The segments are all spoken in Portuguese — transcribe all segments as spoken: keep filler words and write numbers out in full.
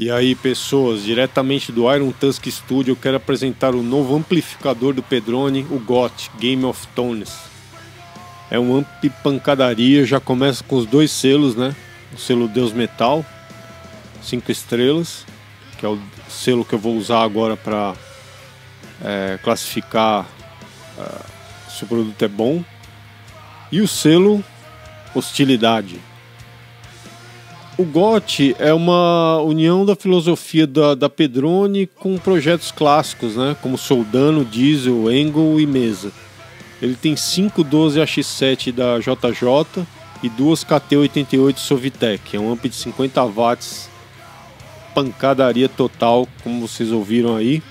E aí, pessoas, diretamente do Iron Tusk Studio, eu quero apresentar o novo amplificador do Pedrone, o G O T, Game of Tones. É um amp pancadaria, já começa com os dois selos, né? O selo Deus Metal, cinco estrelas, que é o selo que eu vou usar agora para é, classificar uh, se o produto é bom. E o selo Hostilidade. O G O T é uma união da filosofia da, da Pedrone com projetos clássicos, né, como Soldano, Diesel, Engel e Mesa. Ele tem cinco doze A X sete da J J e duas K T oitenta e oito Sovitec. É um amp de cinquenta watts, pancadaria total, como vocês ouviram aí.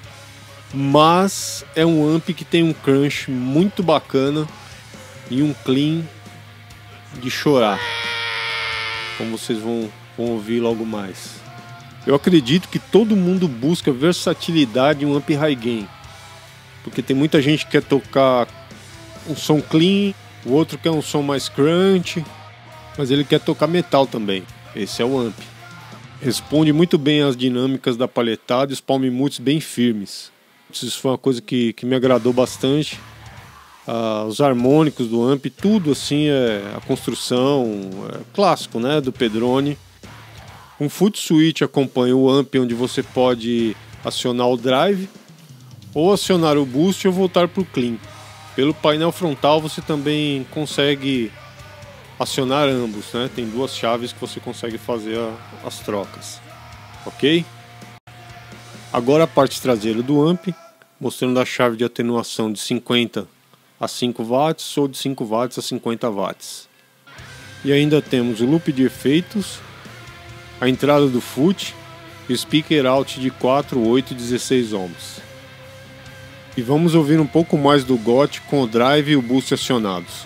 Mas é um amp que tem um crunch muito bacana e um clean de chorar, como vocês vão, vão ouvir logo mais. Eu acredito que todo mundo busca versatilidade em um amp high gain, porque tem muita gente que quer tocar um som clean, o outro quer um som mais crunch, mas ele quer tocar metal também. Esse é o amp. Responde muito bem às dinâmicas da palhetada e os palm mutes bem firmes. Isso foi uma coisa que, que me agradou bastante. Uh, os harmônicos do amp, tudo assim, é a construção é clássico, né, do Pedrone. Um foot switch acompanha o amp, onde você pode acionar o drive ou acionar o boost ou voltar para o clean. Pelo painel frontal você também consegue acionar ambos, né? Tem duas chaves que você consegue fazer a, as trocas, ok? Agora a parte traseira do amp, mostrando a chave de atenuação de cinquenta a cinco watts ou de cinco watts a cinquenta watts. E ainda temos o loop de efeitos, a entrada do foot e o speaker out de quatro, oito e dezesseis ohms. E vamos ouvir um pouco mais do G O T com o drive e o boost acionados.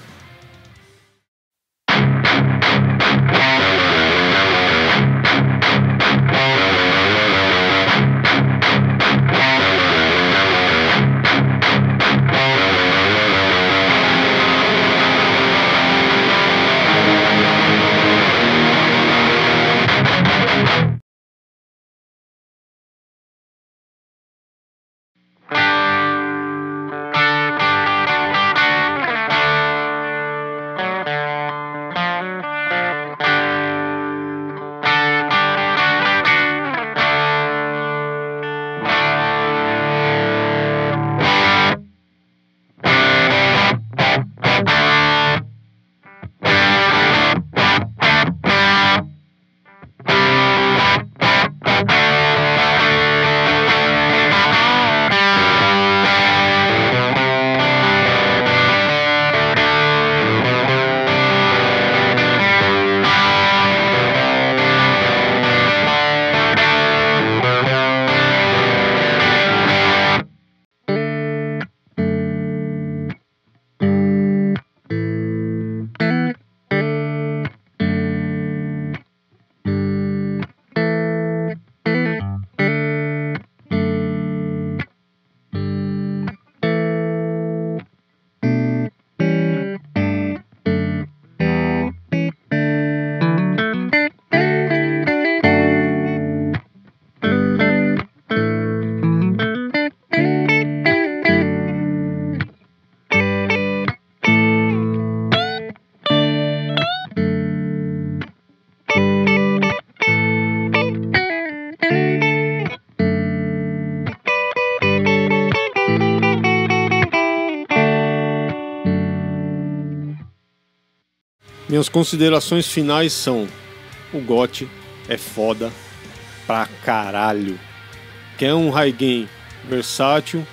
Minhas considerações finais são: o G O T é foda pra caralho. Quer um high gain versátil?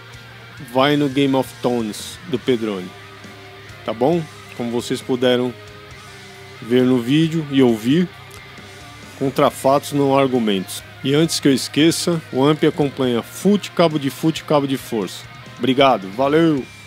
Vai no Game of Tones do Pedrone, tá bom? Como vocês puderam ver no vídeo e ouvir, contra fatos não há argumentos. E antes que eu esqueça, o amp acompanha foot, cabo de foot e cabo de força. Obrigado, valeu!